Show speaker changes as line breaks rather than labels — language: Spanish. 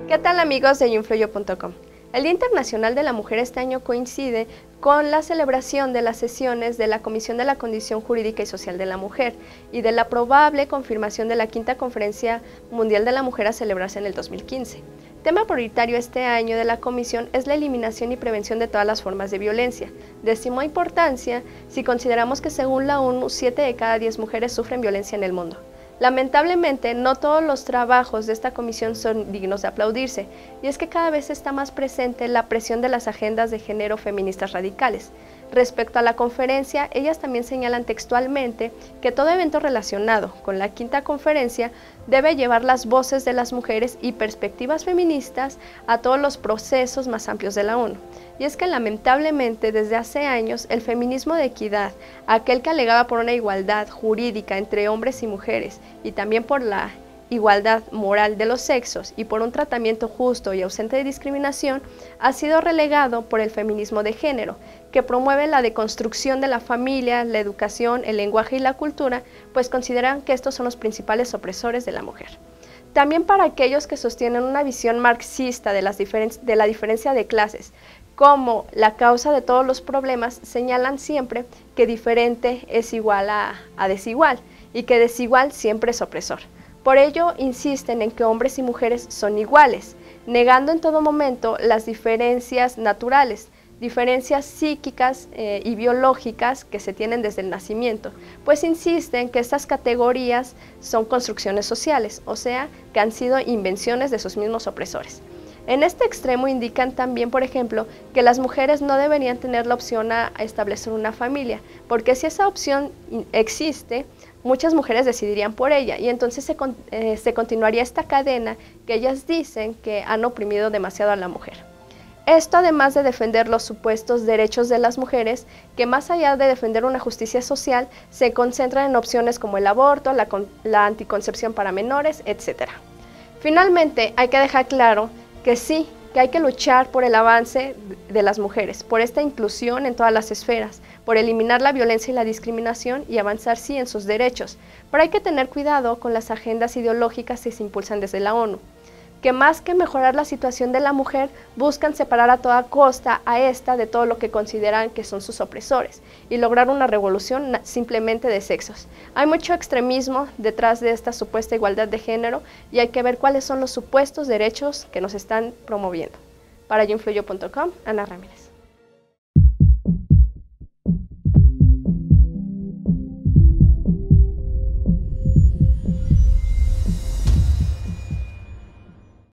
¿Qué tal amigos de yoinfluyo.com? El Día Internacional de la Mujer este año coincide con la celebración de las sesiones de la Comisión de la Condición Jurídica y Social de la Mujer y de la probable confirmación de la Quinta Conferencia Mundial de la Mujer a celebrarse en el 2015. Tema prioritario este año de la Comisión es la eliminación y prevención de todas las formas de violencia. De suma importancia si consideramos que según la ONU, 7 de cada 10 mujeres sufren violencia en el mundo. Lamentablemente, no todos los trabajos de esta comisión son dignos de aplaudirse, y es que cada vez está más presente la presión de las agendas de género feministas radicales. Respecto a la conferencia, ellas también señalan textualmente que todo evento relacionado con la quinta conferencia debe llevar las voces de las mujeres y perspectivas feministas a todos los procesos más amplios de la ONU. Y es que lamentablemente desde hace años el feminismo de equidad, aquel que alegaba por una igualdad jurídica entre hombres y mujeres y también por la igualdad moral de los sexos y por un tratamiento justo y ausente de discriminación, ha sido relegado por el feminismo de género, que promueve la deconstrucción de la familia, la educación, el lenguaje y la cultura, pues consideran que estos son los principales opresores de la mujer. También para aquellos que sostienen una visión marxista de la diferencia de clases, como la causa de todos los problemas, señalan siempre que diferente es igual a desigual y que desigual siempre es opresor. Por ello, insisten en que hombres y mujeres son iguales, negando en todo momento las diferencias naturales, diferencias psíquicas y biológicas que se tienen desde el nacimiento, pues insisten que estas categorías son construcciones sociales, o sea, que han sido invenciones de sus mismos opresores. En este extremo indican también, por ejemplo, que las mujeres no deberían tener la opción a establecer una familia, porque si esa opción existe, muchas mujeres decidirían por ella y entonces se continuaría esta cadena que ellas dicen que han oprimido demasiado a la mujer. Esto además de defender los supuestos derechos de las mujeres, que más allá de defender una justicia social, se concentran en opciones como el aborto, la anticoncepción para menores, etc. Finalmente, hay que dejar claro que sí, que hay que luchar por el avance de las mujeres, por esta inclusión en todas las esferas, por eliminar la violencia y la discriminación y avanzar sí en sus derechos, pero hay que tener cuidado con las agendas ideológicas que se impulsan desde la ONU, que más que mejorar la situación de la mujer, buscan separar a toda costa a esta de todo lo que consideran que son sus opresores y lograr una revolución simplemente de sexos. Hay mucho extremismo detrás de esta supuesta igualdad de género y hay que ver cuáles son los supuestos derechos que nos están promoviendo. Para yoinfluyo.com, Ana Ramírez.